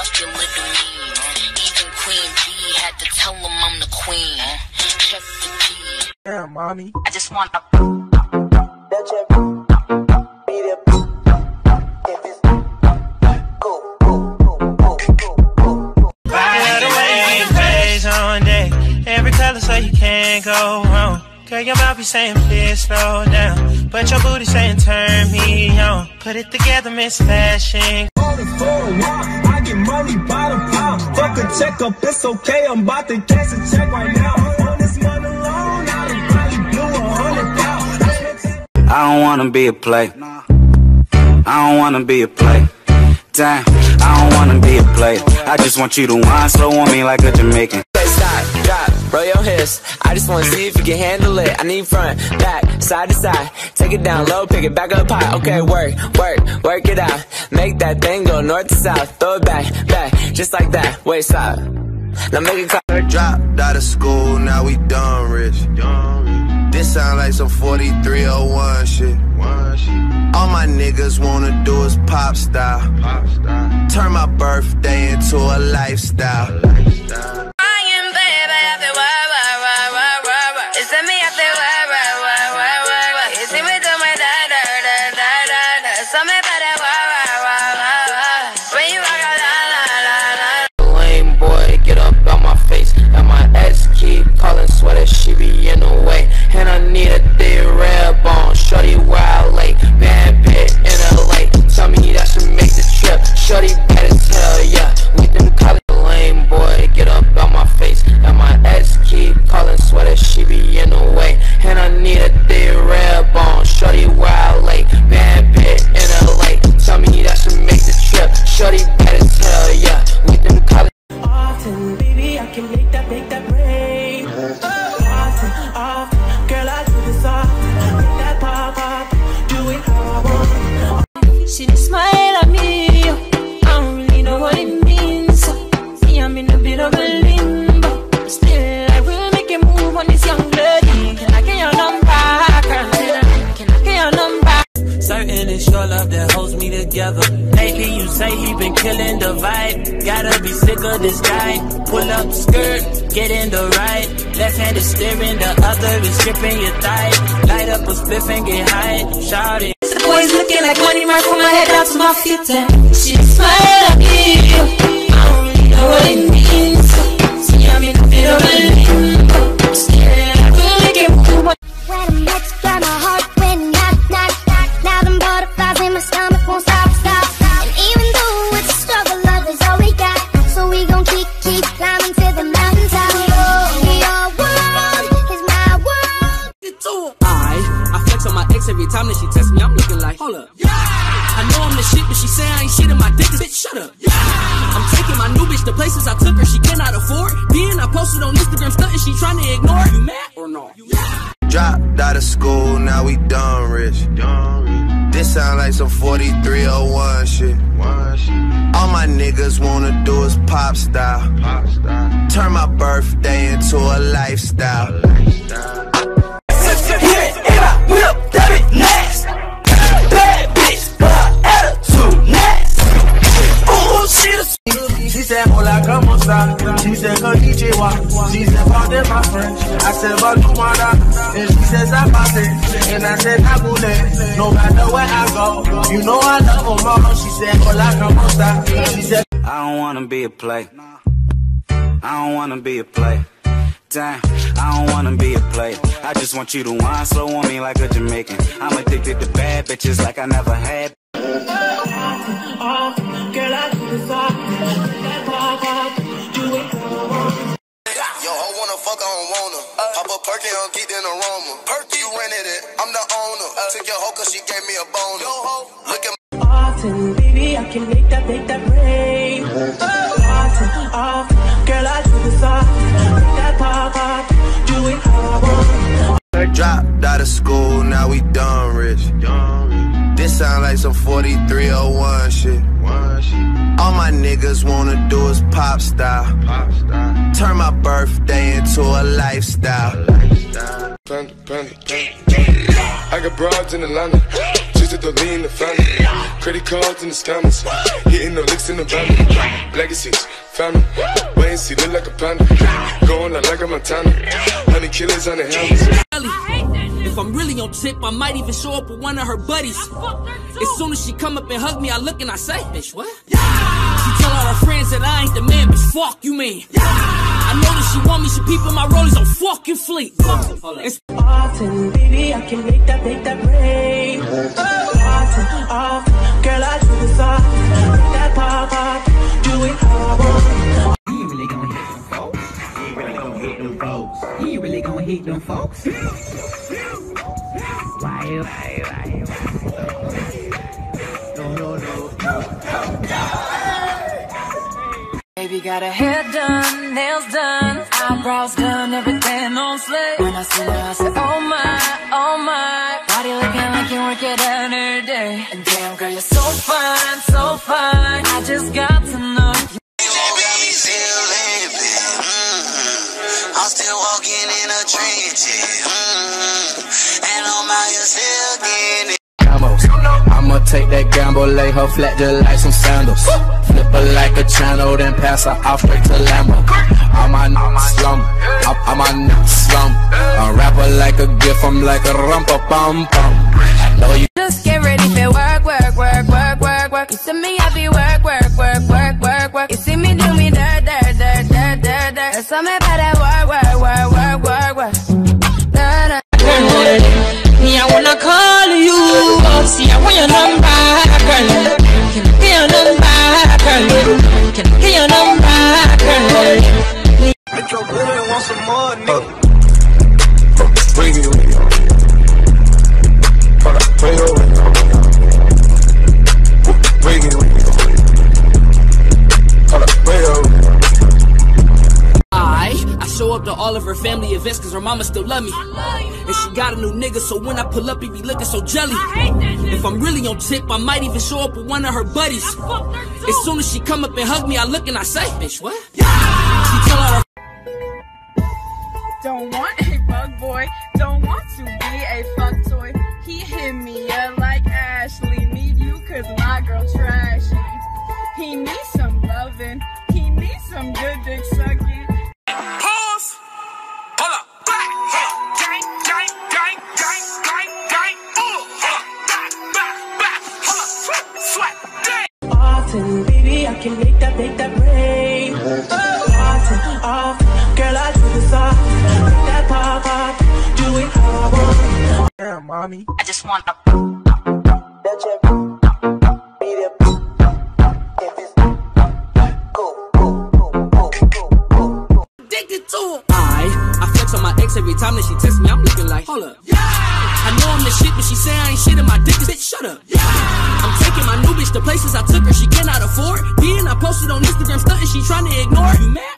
lost your little mean. Even Queen B had to tell him I'm the queen. Check the key. Damn, mommy. I just want to. Every color so you can't go wrong. Girl, your mouth be saying please slow down, but your booty saying turn me on. Put it together, Miss Fashion. I get money by the pound. Fuck a checkup, it's okay. I'm about to cash a check right now. On this money alone, I done probably blew 100,000. I don't wanna be a play. I don't wanna be a play. Damn, I don't wanna be a player. I just want you to whine slow on me like a Jamaican. Stop, drop, roll your hips. I just wanna see if you can handle it. I need front, back, side to side. Take it down low, pick it back up high. Okay, work it out. Make that thing go north to south. Throw it back, just like that. Wait, stop. Now make it clap. Dropped out of school, now we done rich. This sound like some 4301 shit. All my niggas wanna do is pop style. Turn my birthday into a lifestyle. Lame boy, get up out my face. And my ex keep calling, sweater, she be in the way. And I need a thick red bone, shorty wild lake. Bad pit in LA, tell me that should make the trip. Shorty bad as hell, yeah. We them college lame boy, get up out my face. And my ex keep calling, sweater, she be in the way. And I need a thick red bone, shorty wild lake. Bad pit in LA, tell me that should make the trip. Shorty bad as hell, yeah. We them college. Often, baby, I can make that rain. Often, girl, I do this often. Make that pop, do it how I want. She just smile at me, I don't really know what it means. See, I'm in a bit of a limbo, but still I will make a move on this young lady. Can I get your number, girl? Can I get your number? Certain it's your love that holds me together. Lately you say he been killing the vibe. Gotta be sick of this guy. Pull up skirt, get in the right. Left hand is steering, the other is gripping your thigh. Light up a spliff and get high. Shout it. The boy's looking like money right from my head down to my feet. And she smile at me, I don't really know what it means. See, I'm in a bit of a limbo, but still I will make it move. When I met you, got my heart went knock. Now them butterflies in my stomach won't stop. And even though it's a struggle, love is all we got. So we gon' keep climbing to the mountaintop. Your world is my world. I flex on my ex every time that she text me. I'm looking like, hold up. I know I'm the shit, but she say I ain't shit in my dick. Bitch, shut up. I'm taking my new bitch to places I took her, she cannot afford. Then I posted on Instagram stunting, she trying to ignore. You mad or no? Dropped out of school, now we done rich. This sound like some 4301 shit. All my niggas wanna do is pop style. Turn my birthday into a lifestyle. She said, hola, como esta? She said, konnichiwa. She said, pardon my French. I said, balumada. And she said, zapate. And I said, nabule. No matter where I go, you know I love her, mama. She said, hola, como esta? She said, I don't wanna be a play. I don't wanna be a play. Damn, I don't wanna be a player. I just want you to whine slow on me like a Jamaican. I'm addicted to bad bitches like I never had. girl, I do this often. Yo, I wanna fuck, I don't wanna. Pop a perky, I'm getting aroma. Perky, you rented it, I'm the owner. Took your hoe cause she gave me a boner. Look at my often, baby, I can make that rain. Often, girl, I do this often. Make that pop, do it how I want. Dropped out of school, now we done rich. This sound like some 4301 shit. All my niggas wanna do is pop style. Turn my birthday into a lifestyle. I got broads in Atlanta. She Twisted the lean, the family. Credit cards and the scammers. Hitting the licks in the van. Legacies, family. Wait and see, look like a panda. Going out like a Montana. Honey killers on the helmets. If I'm really on tip, I might even show up with one of her buddies. As soon as she come up and hug me, I look and I say, bitch, what? She tell all her friends that I ain't the man, bitch, fuck you, man. I know that she want me, she peeping my rollies on fucking fleek. Often, baby, I can make that rain. Often, girl, I do this off. Make that pop off, do it how I want. You ain't really gonna hit them folks. You ain't really gonna hit them folks. You ain't really gonna hit them folks. Why? Baby got her hair done, nails done, eyebrows done, everything on slate. When I see her, I say, oh my, body looking like you work it every day. And damn girl, you're so fine, I just got to know you. Got me still living, I'm still walking in a trench, and I'm out here still getting it. I'ma take that gamble, lay her flat just like some sandals. Flip her like a channel, then pass her off straight to Lambo. All my slum, all my slum. A rapper like a gift, I'm like a rumpa bum bum. I know you just get ready for work. You see me, I be work. You see me do me dirt. There's something about that work. Me, I wanna call you. See, I want your number, girl. Can I get your number, girl? Can I get your number, girl? Metro Boomin want some more, nigga. Bring it on. Bring it on. Bring it on. I show up to all of her family events cause her mama still love me. And she got a new nigga, so when I pull up, he be looking so jelly. If I'm really on tip, I might even show up with one of her buddies. As soon as she come up and hug me, I look and I say, bitch, what? She tell all her don't want a bug boy, don't want to be a fuck toy. He hit me up like Ashley, need you cause my girl trashy. He needs some loving, he needs some good dick sucking. Pause. Hold up. Back. Gang. Back. Often, baby, I can make that rain. Often, girl, I do this off. Make that pop off, do it how I want. Damn, mommy. I just want to addicted to him. I flex on my ex every time that she texts me. I'm looking like, hold up. I know I'm the shit, but she say I ain't shit in my dick. Bitch, shut up. I'm taking my new bitch to places I took her. She cannot afford. Being I posted on Instagram stunting, she trying to ignore. You mad?